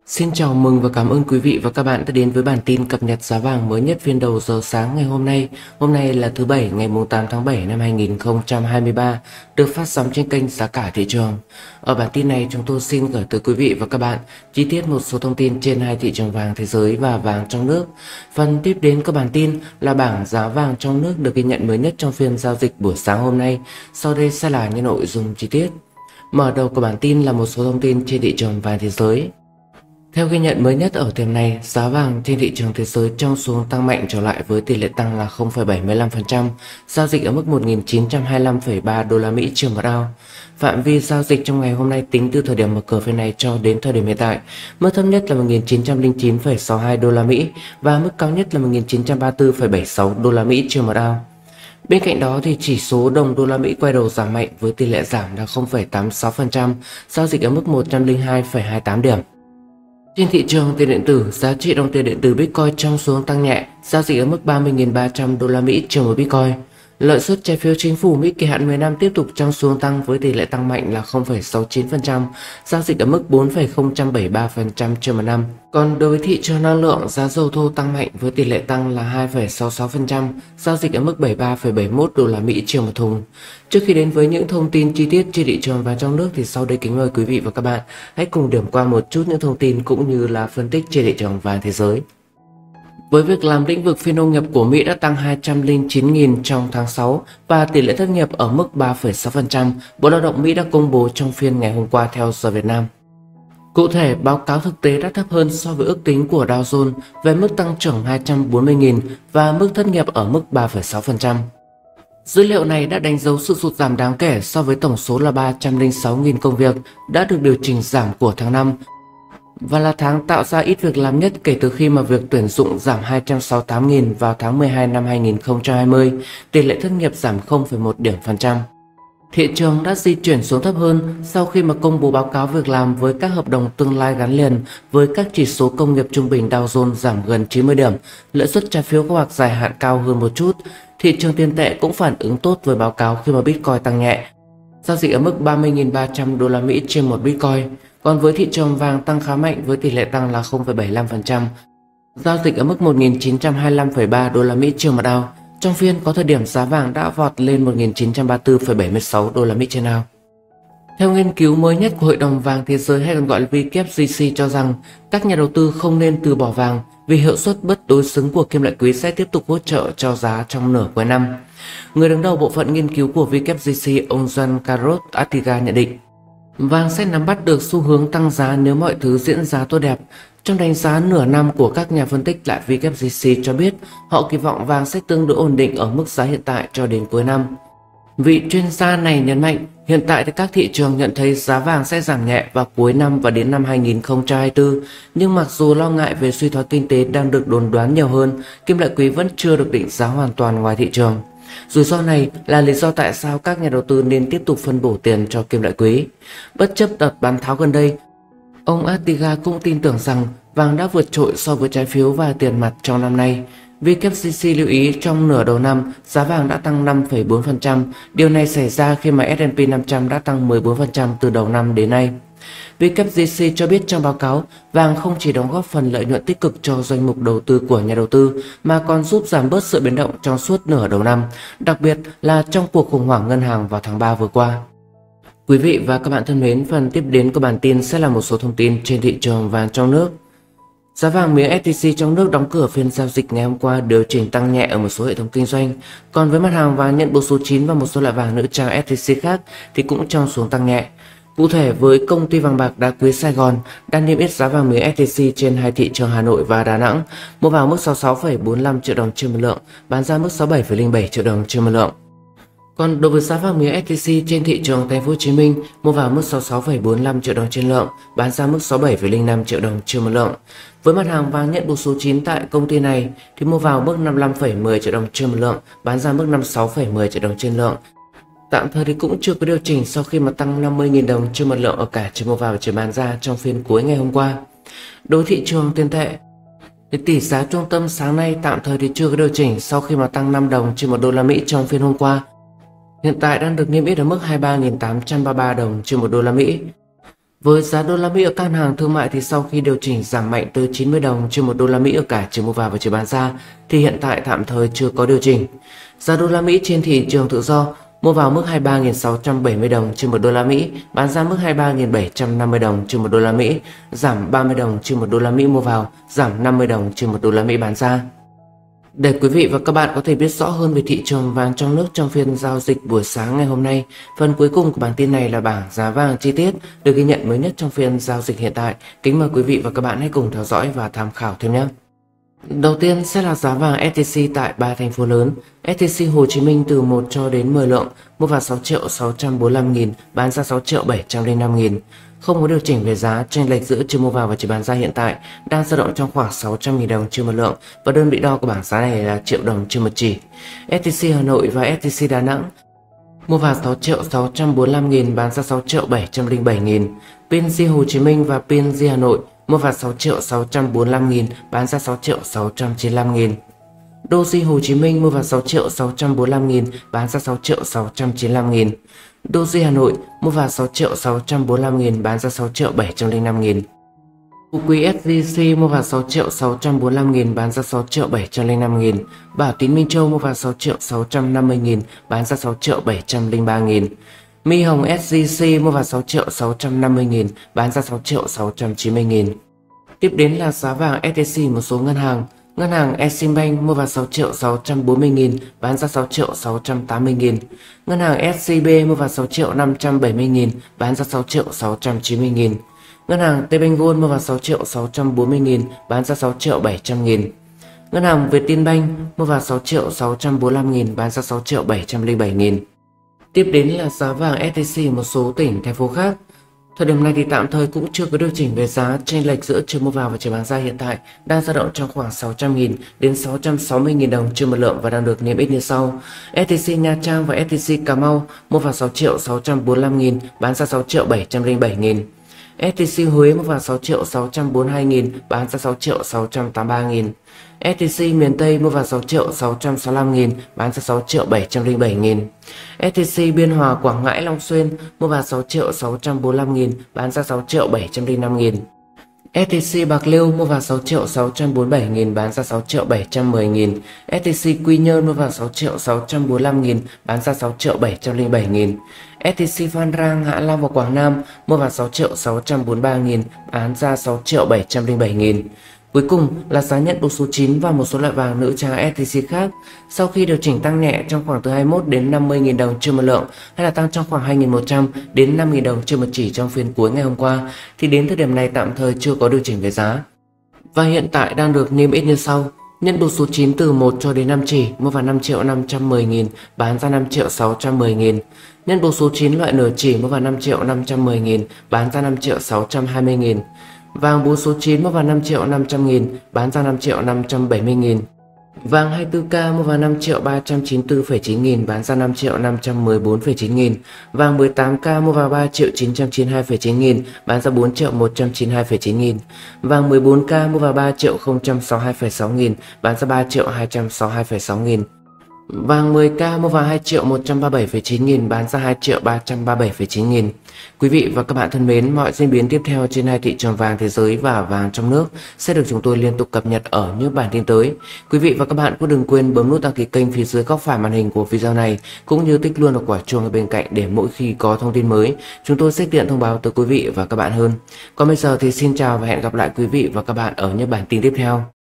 Xin chào mừng và cảm ơn quý vị và các bạn đã đến với bản tin cập nhật giá vàng mới nhất phiên đầu giờ sáng ngày hôm nay. Hôm nay là thứ Bảy ngày 8 tháng 7 năm 2023, được phát sóng trên kênh Giá cả thị trường. Ở bản tin này chúng tôi xin gửi tới quý vị và các bạn chi tiết một số thông tin trên hai thị trường vàng thế giới và vàng trong nước. Phần tiếp đến các bản tin là bảng giá vàng trong nước được ghi nhận mới nhất trong phiên giao dịch buổi sáng hôm nay. Sau đây sẽ là những nội dung chi tiết. Mở đầu của bản tin là một số thông tin trên thị trường vàng thế giới. Theo ghi nhận mới nhất ở tuần này, giá vàng trên thị trường thế giới trong xuống tăng mạnh trở lại với tỷ lệ tăng là 0,75%, giao dịch ở mức 1.925,3 đô la Mỹ trên một ounce. Phạm vi giao dịch trong ngày hôm nay tính từ thời điểm mở cửa phiên này cho đến thời điểm hiện tại, mức thấp nhất là 1.909,62 đô la Mỹ và mức cao nhất là 1.934,76 đô la Mỹ trên một ounce. Bên cạnh đó thì chỉ số đồng đô la Mỹ quay đầu giảm mạnh với tỷ lệ giảm là 0,86%, giao dịch ở mức 102,28 điểm. Trên thị trường tiền điện tử, giá trị đồng tiền điện tử Bitcoin trong xuống tăng nhẹ, giao dịch ở mức 30.300 đô la Mỹ trên một Bitcoin. Lợi suất trái phiếu chính phủ Mỹ kỳ hạn 10 năm tiếp tục trong xuống tăng với tỷ lệ tăng mạnh là 0,69%, giao dịch ở mức 4,073% trên một năm. Còn đối với thị trường năng lượng, giá dầu thô tăng mạnh với tỷ lệ tăng là 2,66%, giao dịch ở mức 73,71 đô la Mỹ trên một thùng. Trước khi đến với những thông tin chi tiết trên thị trường vàng trong nước thì sau đây kính mời quý vị và các bạn hãy cùng điểm qua một chút những thông tin cũng như là phân tích trên thị trường vàng thế giới. Với việc làm lĩnh vực phi nông nghiệp của Mỹ đã tăng 209.000 trong tháng 6 và tỷ lệ thất nghiệp ở mức 3,6%, Bộ Lao động Mỹ đã công bố trong phiên ngày hôm qua theo giờ Việt Nam. Cụ thể, báo cáo thực tế đã thấp hơn so với ước tính của Dow Jones về mức tăng trưởng 240.000 và mức thất nghiệp ở mức 3,6%. Dữ liệu này đã đánh dấu sự sụt giảm đáng kể so với tổng số là 306.000 công việc đã được điều chỉnh giảm của tháng 5 và là tháng tạo ra ít việc làm nhất kể từ khi mà việc tuyển dụng giảm 268.000 vào tháng 12 năm 2020, tỷ lệ thất nghiệp giảm 0,1 điểm phần trăm. Thị trường đã di chuyển xuống thấp hơn sau khi mà công bố báo cáo việc làm với các hợp đồng tương lai gắn liền với các chỉ số công nghiệp trung bình Dow Jones giảm gần 90 điểm, lợi suất trái phiếu có hoặc dài hạn cao hơn một chút. Thị trường tiền tệ cũng phản ứng tốt với báo cáo khi mà Bitcoin tăng nhẹ, giao dịch ở mức 30.300 đô la Mỹ trên một Bitcoin. Còn với thị trường vàng tăng khá mạnh với tỷ lệ tăng là 0,75%, giao dịch ở mức 1.925,3 đô la Mỹ trên một ounce. Trong phiên có thời điểm giá vàng đã vọt lên 1.934,76 đô la Mỹ trên ounce. Theo nghiên cứu mới nhất của Hội đồng vàng thế giới hay còn gọi là WGC cho rằng các nhà đầu tư không nên từ bỏ vàng vì hiệu suất bất đối xứng của kim loại quý sẽ tiếp tục hỗ trợ cho giá trong nửa cuối năm. Người đứng đầu bộ phận nghiên cứu của WGC, ông Juan Carlos Artiga nhận định vàng sẽ nắm bắt được xu hướng tăng giá nếu mọi thứ diễn ra tốt đẹp. Trong đánh giá nửa năm của các nhà phân tích tại WGC cho biết họ kỳ vọng vàng sẽ tương đối ổn định ở mức giá hiện tại cho đến cuối năm. Vị chuyên gia này nhấn mạnh hiện tại thì các thị trường nhận thấy giá vàng sẽ giảm nhẹ vào cuối năm và đến năm 2024, nhưng mặc dù lo ngại về suy thoái kinh tế đang được đồn đoán nhiều hơn, kim loại quý vẫn chưa được định giá hoàn toàn ngoài thị trường. Rủi ro này là lý do tại sao các nhà đầu tư nên tiếp tục phân bổ tiền cho kim loại quý. Bất chấp đợt bán tháo gần đây, ông Artiga cũng tin tưởng rằng vàng đã vượt trội so với trái phiếu và tiền mặt trong năm nay. WGC lưu ý trong nửa đầu năm, giá vàng đã tăng 5,4%. Điều này xảy ra khi mà S&P 500 đã tăng 14% từ đầu năm đến nay. WGC cho biết trong báo cáo, vàng không chỉ đóng góp phần lợi nhuận tích cực cho danh mục đầu tư của nhà đầu tư mà còn giúp giảm bớt sự biến động trong suốt nửa đầu năm, đặc biệt là trong cuộc khủng hoảng ngân hàng vào tháng 3 vừa qua. Quý vị và các bạn thân mến, phần tiếp đến của bản tin sẽ là một số thông tin trên thị trường vàng trong nước. Giá vàng miếng SJC trong nước đóng cửa phiên giao dịch ngày hôm qua điều chỉnh tăng nhẹ ở một số hệ thống kinh doanh. Còn với mặt hàng vàng nhận bộ số 9 và một số loại vàng nữ trang SJC khác thì cũng trong xuống tăng nhẹ. Cụ thể với công ty vàng bạc đá quý Sài Gòn đang niêm yết giá vàng miếng SJC trên hai thị trường Hà Nội và Đà Nẵng, mua vào mức 66,45 triệu đồng trên một lượng, bán ra mức 67,07 triệu đồng trên một lượng. Còn đối với giá vàng miếng SJC trên thị trường Thành phố Hồ Chí Minh, mua vào mức 66,45 triệu đồng trên lượng, bán ra mức 67,05 triệu đồng trên một lượng. Với mặt hàng vàng nhận bộ số 9 tại công ty này thì mua vào mức 55,10 triệu đồng trên một lượng, bán ra mức 56,10 triệu đồng trên lượng. Tạm thời thì cũng chưa có điều chỉnh sau khi mà tăng 50.000 đồng trên một lượng ở cả chiều mua vào và chiều bán ra trong phiên cuối ngày hôm qua. Đối thị trường tiền tệ, tỷ giá trung tâm sáng nay tạm thời thì chưa có điều chỉnh sau khi mà tăng 5 đồng trên một đô la Mỹ trong phiên hôm qua. Hiện tại đang được niêm yết ở mức 23.833 đồng trên một đô la Mỹ. Với giá đô la Mỹ ở các ngân hàng thương mại thì sau khi điều chỉnh giảm mạnh từ 90 đồng trên 1 đô la Mỹ ở cả chiều mua vào và chiều bán ra thì hiện tại tạm thời chưa có điều chỉnh. Giá đô la Mỹ trên thị trường tự do mua vào mức 23.670 đồng trên 1 đô la Mỹ, bán ra mức 23.750 đồng trên 1 đô la Mỹ, giảm 30 đồng trên 1 đô la Mỹ mua vào, giảm 50 đồng trên 1 đô la Mỹ bán ra. Để quý vị và các bạn có thể biết rõ hơn về thị trường vàng trong nước trong phiên giao dịch buổi sáng ngày hôm nay, phần cuối cùng của bản tin này là bảng giá vàng chi tiết được ghi nhận mới nhất trong phiên giao dịch hiện tại. Kính mời quý vị và các bạn hãy cùng theo dõi và tham khảo thêm nhé. Đầu tiên sẽ là giá vàng SJC tại 3 thành phố lớn. SJC Hồ Chí Minh từ 1 cho đến 10 lượng, mua vào 6.645.000, bán ra 6.705.000. Không có điều chỉnh về giá, chênh lệch giữa chiều mua vào và chiều bán ra hiện tại đang dao động trong khoảng 600.000 đồng trên một lượng và đơn vị đo của bảng giá này là triệu đồng trên một chỉ. SJC Hà Nội và SJC Đà Nẵng mua vào 6.645.000, bán ra 6.707.000. PNG Hồ Chí Minh và PNG Hà Nội mua vào 6.645.000, bán ra 6.695.000. Doji Hồ Chí Minh mua vào 6.645.000, bán ra 6.695.000. Doji Hà Nội mua vào 6.645.000, bán ra 6.705.000. Phú Quý SJC mua vào 6.645.000, bán ra 6.705.000. Bảo Tín Minh Châu mua vào 6.650.000, bán ra 6.703.000. My Hồng SJC mua vào 6.650.000, bán ra 6.690.000. Tiếp đến là giá vàng SJC một số ngân hàng. Ngân hàng Eximbank mua vào 6.640.000, bán ra 6.680.000. Ngân hàng SCB mua vào 6.570.000, bán ra 6.690.000. Ngân hàng Techcombank mua vào 6.640.000, bán ra 6.700.000. Ngân hàng Vietinbank mua vào 6.645.000, bán ra 6.707.000. Tiếp đến là giá vàng SJC một số tỉnh, thành phố khác. Thời điểm này thì tạm thời cũng chưa có điều chỉnh về giá, chênh lệch giữa chiều mua vào và chiều bán ra hiện tại đang dao động trong khoảng 600.000 đến 660.000 đồng trên một lượng và đang được niêm yết như sau. SJC Nha Trang và SJC Cà Mau mua vào 6.645.000, bán ra 6.707.000. SJC Huế mua vào 6.642.000, bán ra 6.683.000. SJC miền Tây mua vào 6.665.000, bán ra 6.707.000. SJC Biên Hòa Quảng Ngãi Long Xuyên mua vào 6.645.000, bán ra 6.705.000. SJC Bạc Liêu mua vào 6.647.000, bán ra 6.710.000. SJC Quy Nhơn mua vào 6.645.000, bán ra 6.707.000. SJC Phan Rang Hạ Long và Quảng Nam mua vào 6.643.000, bán ra 6.707.000. Cuối cùng là giá nhận đồ số 9 và một số loại vàng nữ trang SJC khác. Sau khi điều chỉnh tăng nhẹ trong khoảng từ 21 đến 50.000 đồng trên một lượng hay là tăng trong khoảng 2.100 đến 5.000 đồng trên một chỉ trong phiên cuối ngày hôm qua thì đến thời điểm này tạm thời chưa có điều chỉnh về giá. Và hiện tại đang được niêm yết như sau. Nhận đồ số 9 từ 1 cho đến 5 chỉ mua vào 5.510.000, bán ra 5.610.000. Nhân đồ số 9 loại nửa chỉ mua vào 5.510.000, bán ra 5.620.000. Vàng 4 số 9 mua vào 5.500.000, bán ra 5.570.000. Vàng 24K mua vào 5.394,9 nghìn, bán ra 5.514,9 nghìn. Vàng 18K mua vào 3.992,9 nghìn, bán ra 4.192,9 nghìn. Vàng 14K mua vào 3.062,6 nghìn, bán ra 3.262,6 nghìn. Vàng 10K mua vào 2.137,9 nghìn, bán ra 2.337,9 nghìn. Quý vị và các bạn thân mến, mọi diễn biến tiếp theo trên hai thị trường vàng thế giới và vàng trong nước sẽ được chúng tôi liên tục cập nhật ở những bản tin tới. Quý vị và các bạn cũng đừng quên bấm nút đăng ký kênh phía dưới góc phải màn hình của video này, cũng như tích luôn vào quả chuông ở bên cạnh để mỗi khi có thông tin mới, chúng tôi sẽ tiện thông báo tới quý vị và các bạn hơn. Còn bây giờ thì xin chào và hẹn gặp lại quý vị và các bạn ở những bản tin tiếp theo.